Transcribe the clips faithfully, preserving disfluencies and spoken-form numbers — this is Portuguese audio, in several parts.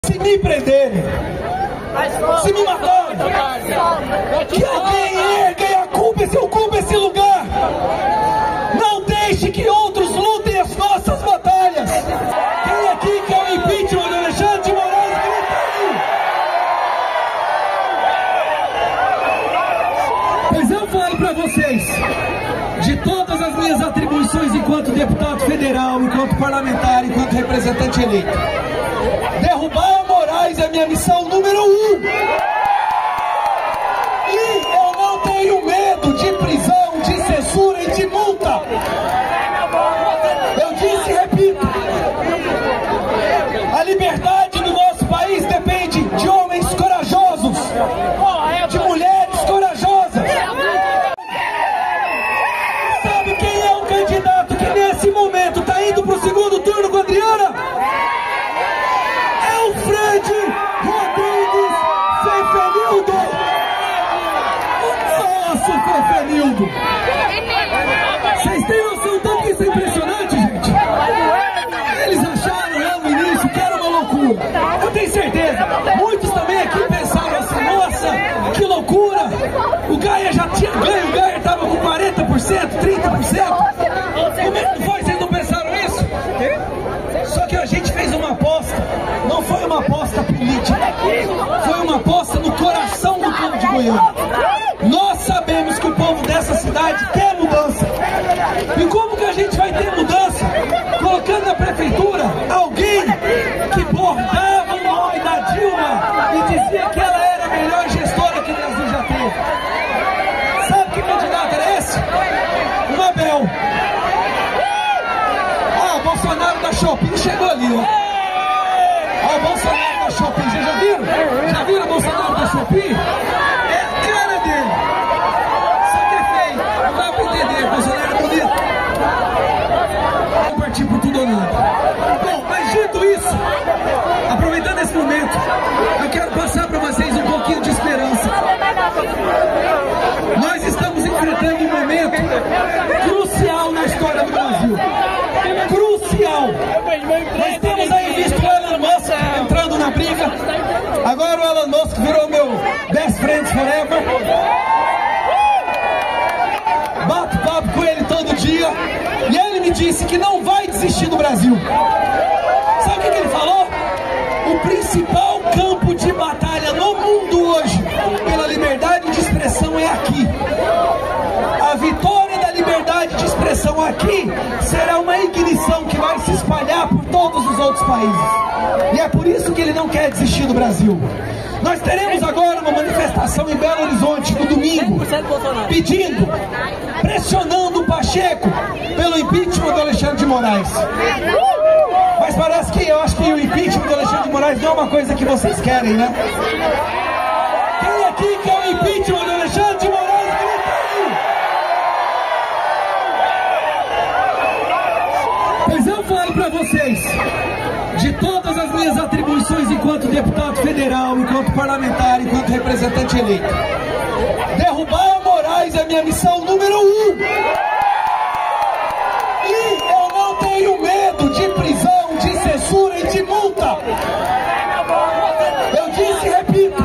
Se me prenderem, se me matarem, que alguém erga a culpa, se ocupa esse lugar. Não deixe que outros lutem as nossas batalhas. Quem aqui quer o impeachment do Alexandre de Moraes? Grita aí. Pois eu falo pra vocês, de todas as minhas atribuições enquanto deputado federal, enquanto parlamentar, enquanto representante eleito, derrubar o Moraes é minha missão número um. E eu não tenho medo de prisão, de censura e de multa. Eu disse e repito, a liberdade do nosso país depende de homens corajosos, de mulheres corajosas. Sabe quem é o candidato que nesse momento está indo para o segundo turno com a Adriana? É o Fred Rodrigues Fefenildo. Nossa, Fefenildo! Vocês têm noção tanto que isso é impressionante, gente? Eles acharam lá no início que era uma loucura. Eu tenho certeza, muitos também aqui pensaram assim, nossa, que loucura! O Gaia já tinha ganho, o Gaia estava com quarenta por cento, trinta por cento. Como é que foi? Vocês não pensaram isso? Só que a gente fez uma aposta, não foi uma aposta política, foi uma aposta no coração do povo de Goiânia. Nós sabemos que o povo dessa cidade quer mudança. E como que a gente vai ter mudança? Colocando na prefeitura alguém que bordava o nome da Dilma e dizia que ela era a melhor gestora que o Brasil já teve. Sabe que candidato era esse? O Abel. Ah, o Bolsonaro da Shopping chegou ali, ó. Ah, o Bolsonaro da Shopping, vocês já viram? Já viram o Bolsonaro da Shopping? É a cara dele. Só que é feio, não dá pra entender, o Bolsonaro é bonito. Vamos partir por tudo ou nada. Bom, mas dito isso, aproveitando esse momento, eu quero passar para vocês um pouquinho de esperança. Nós estamos enfrentando um momento crucial na história do Brasil. Crucial. Nós temos aí visto o Elon Musk entrando na briga. Agora o Elon Musk virou meu best friend forever. Bato papo com ele todo dia. E ele me disse que não vai desistir do Brasil. Sabe o que ele falou? O principal campo de batalha no mundo hoje pela liberdade de expressão é aqui. A vitória da liberdade de expressão aqui será uma ignição que vai se espalhar por todos os outros países. E é por isso que ele não quer desistir do Brasil. Nós teremos agora uma manifestação em Belo Horizonte no domingo, pedindo, pressionando o Pacheco pelo impeachment do Alexandre de Moraes. Mas parece que eu acho que o impeachment do Alexandre de Moraes não é uma coisa que vocês querem, né? Quem aqui quer o impeachment do Alexandre de Moraes? Grita aí! Pois eu falo pra vocês, de todas as minhas atribuições enquanto deputado federal, enquanto parlamentar, enquanto representante eleito, derrubar o Moraes é minha missão número um. E eu não tenho medo de prisão, de censura e de multa. Eu disse e repito,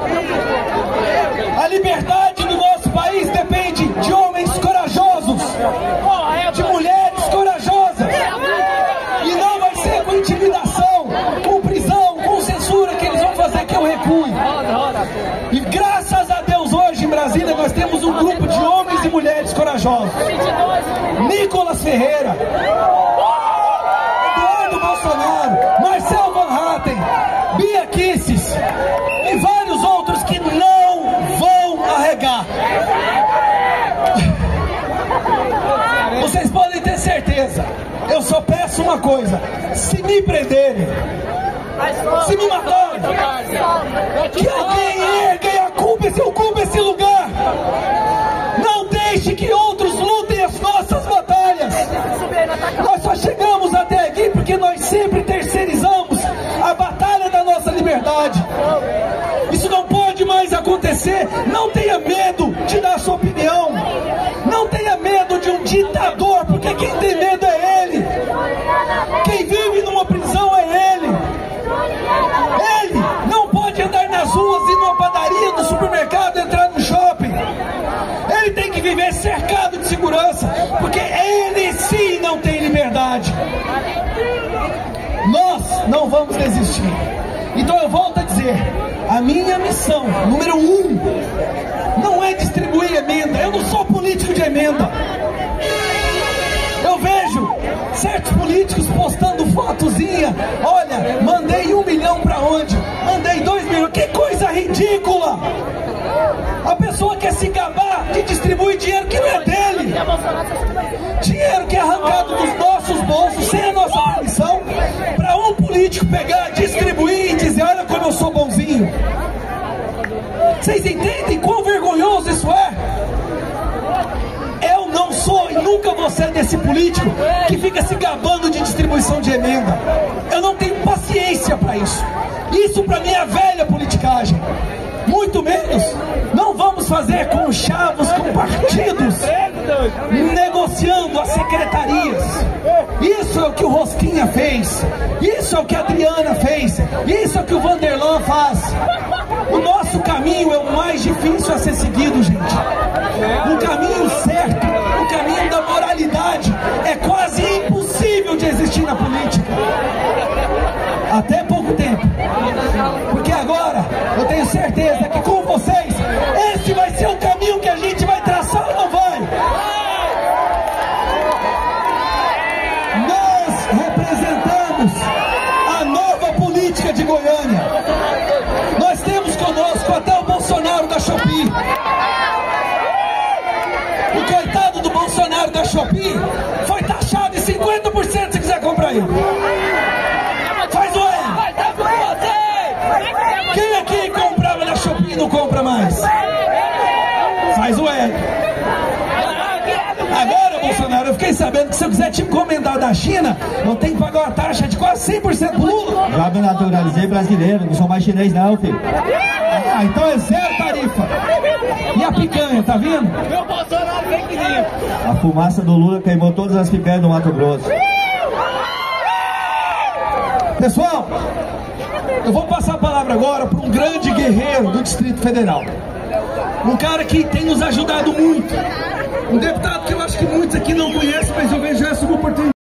a liberdade do nosso país depende de homens corajosos, de mulheres corajosas. E não vai ser com intimidação, com prisão, com censura que eles vão fazer que eu recue. E graças a Deus hoje em Brasília nós temos um grupo de homens e mulheres corajosos. Nicolas Ferreira, Eduardo Bolsonaro, Marcel Van Hatten, Bia Kicis e vários outros que não vão arregar. Vocês podem ter certeza, eu só peço uma coisa: se me prenderem, se me matarem, que alguém erga a culpa, se ocupa esse lugar. Não deixe que outros lutem as nossas batalhas. Nós só chegamos até aqui porque nós sempre terceirizamos a batalha da nossa liberdade. Isso não pode mais acontecer. Não tenha medo de dar sua opinião. Não tenha medo de um ditador, porque quem tem medo é ele. Quem vive numa prisão é ele. vamos desistir. Então eu volto a dizer, a minha missão, número um, não é distribuir emenda. Eu não sou político de emenda. Eu vejo certos políticos postando fotozinha, olha, mandei um milhão pra onde? Mandei dois milhões, que coisa ridícula! A pessoa quer se gabar de distribuir dinheiro que não é dele, dinheiro que é arrancado dos nossos bolsos, sem a nossa permissão, para um político pegar, distribuir e dizer, olha como eu sou bonzinho. Vocês entendem quão vergonhoso isso é? Eu não sou e nunca vou ser desse político que fica se gabando de distribuição de emenda. Eu não tenho paciência para isso. Isso para mim é velha politicagem. Muito menos, não vamos fazer com chavos, com partidos, negociando as secretarias. Isso é o que o Rosquinha fez, isso é o que a Adriana fez, isso é o que o Vanderlan faz. O nosso caminho é o mais difícil a ser seguido, gente. O caminho certo, o caminho da moralidade é quase impossível de existir na política. Até pouco tempo. Porque agora eu tenho certeza que com vocês esse vai ser o caminho que a gente vai traçar ou não vai? Nós representamos a nova política de Goiânia. Nós temos conosco até o Bolsonaro da Shopee. O coitado do Bolsonaro da Shopee foi taxado em cinquenta por cento se quiser comprar ele. Faz o E. Quem aqui comprava na Shopee não compra mais? Faz o E. Agora, Bolsonaro, eu fiquei sabendo que se eu quiser te encomendar da China, eu tenho que pagar uma taxa de quase cem por cento pro Lula. Já me naturalizei brasileiro, não sou mais chinês não, filho. Ah, então é zero tarifa. E a picanha, tá vindo? Meu Bolsonaro vem que limpa. A fumaça do Lula queimou todas as picanhas do Mato Grosso. Pessoal, eu vou passar a palavra agora para um grande guerreiro do Distrito Federal. Um cara que tem nos ajudado muito. Um deputado que eu acho que muitos aqui não conhecem, mas eu vejo essa como oportunidade.